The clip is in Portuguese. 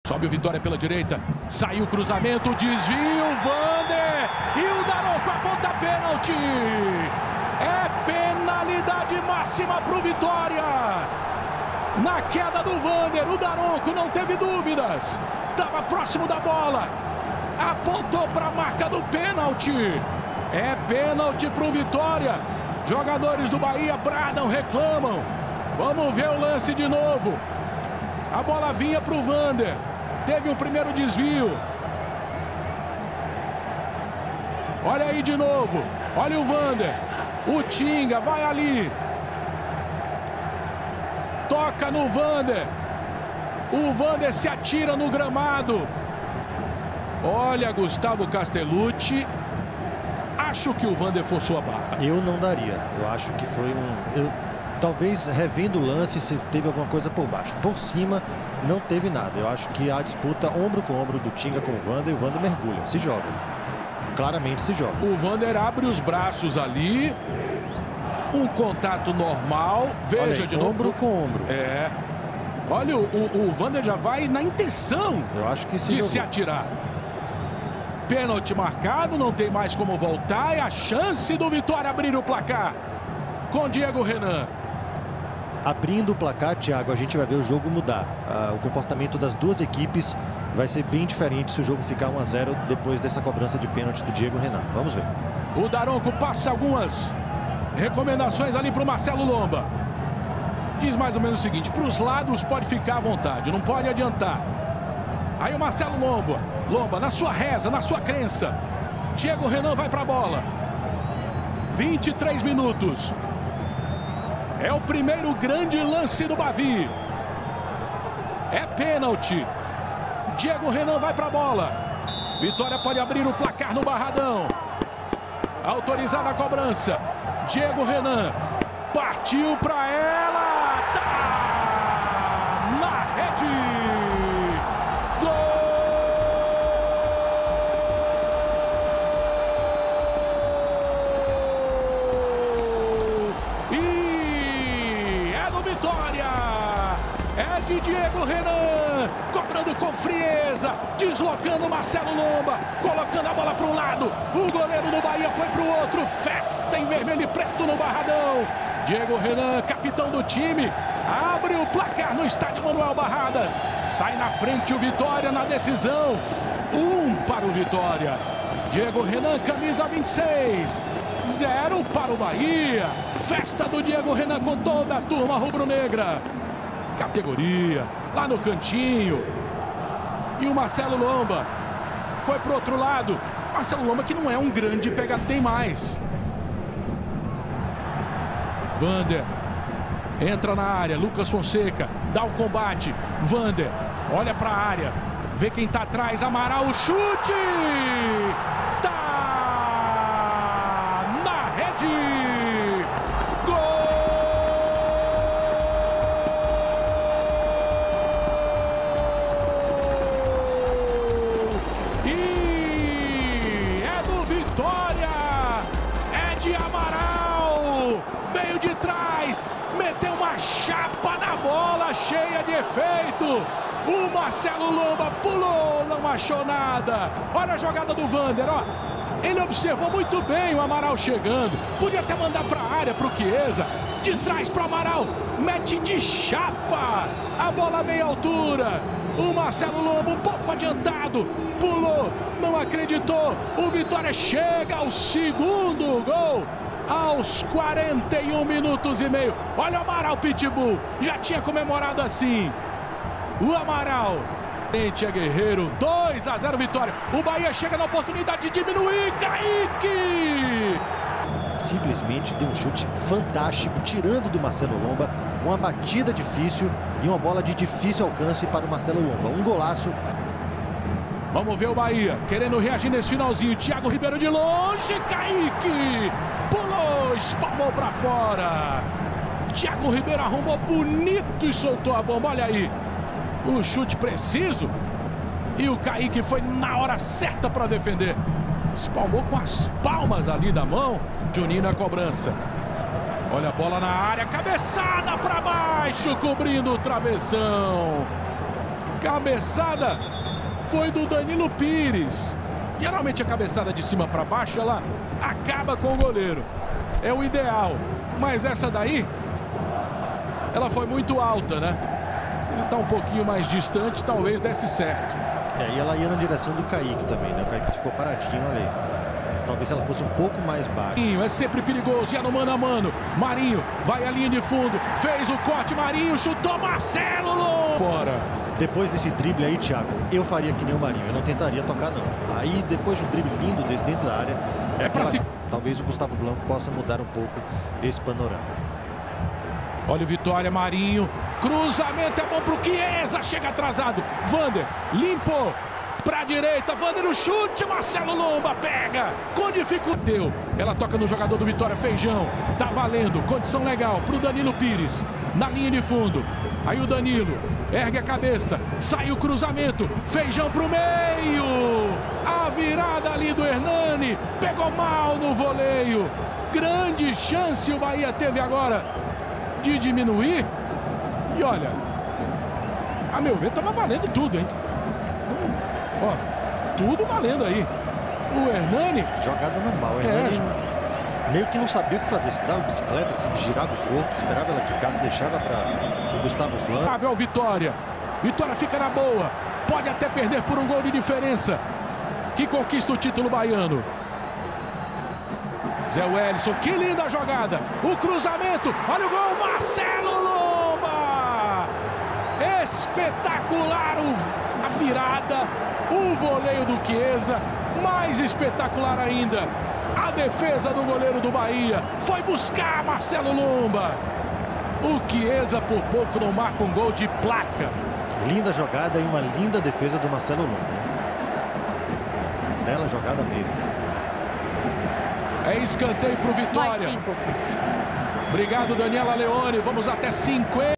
Sobe o Vitória pela direita. Saiu o cruzamento, desvio, Wander. E o Daronco aponta pênalti. É penalidade máxima para o Vitória. Na queda do Wander, o Daronco não teve dúvidas. Estava próximo da bola. Apontou para a marca do pênalti. É pênalti para o Vitória. Jogadores do Bahia bradam, reclamam. Vamos ver o lance de novo. A bola vinha para o Wander. Teve um primeiro desvio. Olha aí de novo. Olha o Wander. O Tinga vai ali. Toca no Wander. O Wander se atira no gramado. Olha, Gustavo Castellucci. Acho que o Wander forçou a barra. Eu não daria. Eu acho que foi talvez revendo o lance se teve alguma coisa por baixo. Por cima não teve nada. Eu acho que a disputa ombro com ombro do Tinga com o Wander, e o Wander mergulha, se joga. Claramente se joga. O Wander abre os braços ali. Um contato normal. Veja aí, de novo. Ombro com ombro. É. Olha, o Wander já vai na intenção Eu acho que se atirar. Pênalti marcado, não tem mais como voltar. É a chance do Vitória abrir o placar com Diego Renan. Abrindo o placar, Thiago, a gente vai ver o jogo mudar. O comportamento das duas equipes vai ser bem diferente se o jogo ficar 1-0 depois dessa cobrança de pênalti do Diego Renan. Vamos ver. O Daronco passa algumas recomendações ali para o Marcelo Lomba. Diz mais ou menos o seguinte: para os lados pode ficar à vontade, não pode adiantar. Aí o Marcelo Lomba, na sua reza, na sua crença. Diego Renan vai para a bola. 23 minutos. É o primeiro grande lance do Bavi. É pênalti. Diego Renan vai para a bola. Vitória pode abrir o placar no Barradão. Autorizada a cobrança. Diego Renan partiu para ela. Tá na rede. Gol! E é do Vitória. É de Diego Renan, cobrando com frieza, deslocando Marcelo Lomba, colocando a bola para um lado. O goleiro do Bahia foi para o outro. Festa em vermelho e preto no Barradão. Diego Renan, capitão do time, abre o placar no estádio Manuel Barradas. Sai na frente o Vitória na decisão. 1 para o Vitória. Diego Renan, camisa 26. 0 para o Bahia. Festa do Diego Renan com toda a turma rubro-negra. Categoria, lá no cantinho. E o Marcelo Lomba foi pro outro lado. Marcelo Lomba, que não é um grande pegador, tem mais. Wander entra na área, Lucas Fonseca dá o combate. Wander olha para a área, vê quem tá atrás. Amaral, o chute tá na rede. Veio de trás, meteu uma chapa na bola, cheia de efeito. O Marcelo Lomba pulou, não achou nada. Olha a jogada do Wander, ó. Ele observou muito bem o Amaral chegando. Podia até mandar para a área, para o Chiesa. De trás para o Amaral, mete de chapa. A bola a meia altura. O Marcelo Lomba um pouco adiantado, pulou, não acreditou. O Vitória chega ao segundo gol. Aos 41 minutos e meio. Olha o Amaral, Pitbull. Já tinha comemorado assim. O Amaral. É Guerreiro. 2-0 Vitória. O Bahia chega na oportunidade de diminuir. Kaique. Simplesmente deu um chute fantástico, tirando do Marcelo Lomba. Uma batida difícil e uma bola de difícil alcance para o Marcelo Lomba. Um golaço. Vamos ver o Bahia querendo reagir nesse finalzinho. Thiago Ribeiro de longe. Kaique. Pulou, espalmou para fora. Thiago Ribeiro arrumou bonito e soltou a bomba. Olha aí, o chute preciso. E o Kaique foi na hora certa para defender. Espalmou com as palmas ali da mão. Juninho na cobrança. Olha a bola na área, cabeçada para baixo, cobrindo o travessão. Cabeçada foi do Danilo Pires. Geralmente a cabeçada de cima para baixo, ela acaba com o goleiro. É o ideal. Mas essa daí, ela foi muito alta, né? Se ele tá um pouquinho mais distante, talvez desse certo. E ela ia na direção do Kaique também, né? O Kaique ficou paradinho, olha aí. Talvez ela fosse um pouco mais baixa. É sempre perigoso, já no mano a mano. Marinho vai à linha de fundo, fez o corte, Marinho chutou, Marcelo fora. Depois desse drible aí, Thiago, eu faria que nem o Marinho, eu não tentaria tocar não. Aí depois de um drible lindo dentro da área, talvez o Gustavo Blanco possa mudar um pouco esse panorama. Olha o Vitória, Marinho, cruzamento é bom pro Chiesa, chega atrasado, Vander limpou. Pra direita, Vander no chute, Marcelo Lomba pega, com dificuldade. Ela toca no jogador do Vitória, Feijão, tá valendo, condição legal pro Danilo Pires, na linha de fundo. Aí o Danilo ergue a cabeça, sai o cruzamento, Feijão pro meio. A virada ali do Hernani, pegou mal no voleio. Grande chance o Bahia teve agora de diminuir. E olha, a meu ver, tava valendo tudo, hein? Ó, tudo valendo aí. O Hernani... Jogada normal. O Hernani meio que não sabia o que fazer. Se dava bicicleta, se girava o corpo, esperava ela quicar, se deixava para o Gustavo Blanco. Sabe o Vitória. Vitória fica na boa. Pode até perder por um gol de diferença. Que conquista o título baiano. Zé Wellison, que linda jogada. O cruzamento, olha o gol, Marcelo Lomba. Espetacular a virada. O voleio do Chiesa, mais espetacular ainda, a defesa do goleiro do Bahia, foi buscar Marcelo Lomba. O Chiesa por pouco não marca um gol de placa. Linda jogada e uma linda defesa do Marcelo Lomba. Bela jogada mesmo. É escanteio pro Vitória. Obrigado, Daniela Leone, vamos até 50.